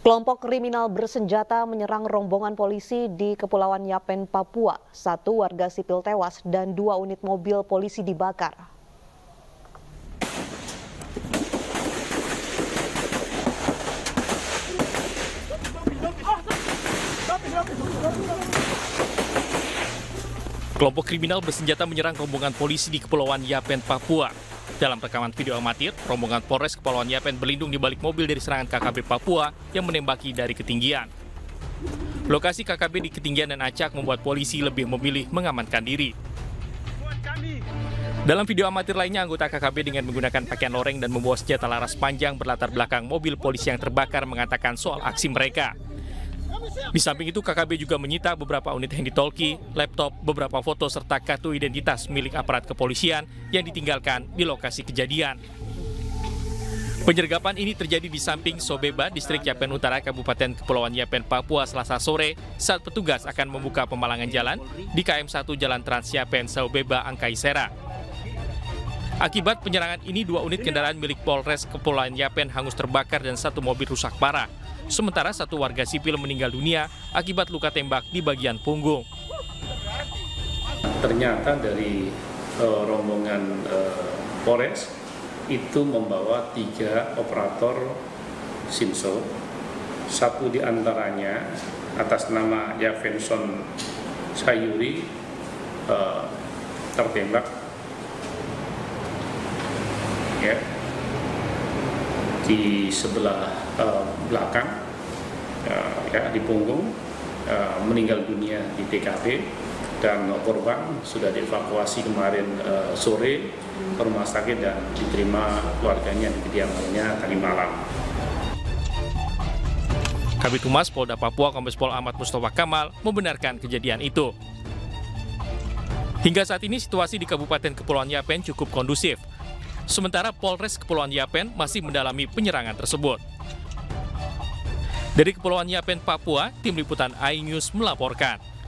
Kelompok kriminal bersenjata menyerang rombongan polisi di Kepulauan Yapen, Papua. 1 warga sipil tewas dan 2 unit mobil polisi dibakar. Kelompok kriminal bersenjata menyerang rombongan polisi di Kepulauan Yapen, Papua. Dalam rekaman video amatir, rombongan Polres Kepulauan Yapen berlindung di balik mobil dari serangan KKB Papua yang menembaki dari ketinggian. Lokasi KKB di ketinggian dan acak membuat polisi lebih memilih mengamankan diri. Dalam video amatir lainnya, anggota KKB dengan menggunakan pakaian loreng dan membawa senjata laras panjang berlatar belakang mobil polisi yang terbakar mengatakan soal aksi mereka. Di samping itu, KKB juga menyita beberapa unit handy-talkie, laptop, beberapa foto serta kartu identitas milik aparat kepolisian yang ditinggalkan di lokasi kejadian. Penyergapan ini terjadi di samping Sobeba, Distrik Yapen Utara, Kabupaten Kepulauan Yapen, Papua, Selasa sore saat petugas akan membuka pemalangan jalan di KM1 Jalan Trans Yapen, Sobeba, Angkaisera. Akibat penyerangan ini, 2 unit kendaraan milik Polres Kepulauan Yapen hangus terbakar dan 1 mobil rusak parah. Sementara 1 warga sipil meninggal dunia akibat luka tembak di bagian punggung. Ternyata dari rombongan Polres itu membawa 3 operator Sinso. 1 diantaranya atas nama Yavenson Sayuri tertembak ya, di sebelah belakang ya, di punggung, meninggal dunia di TKP, dan korban sudah dievakuasi kemarin sore ke rumah sakit dan diterima keluarganya di kediamannya tadi malam. Kabid Humas Polda Papua Kombes Pol Ahmad Mustafa Kamal membenarkan kejadian itu. Hingga saat ini situasi di Kabupaten Kepulauan Yapen cukup kondusif. Sementara Polres Kepulauan Yapen masih mendalami penyerangan tersebut. Dari Kepulauan Yapen, Papua, Tim Liputan iNews melaporkan.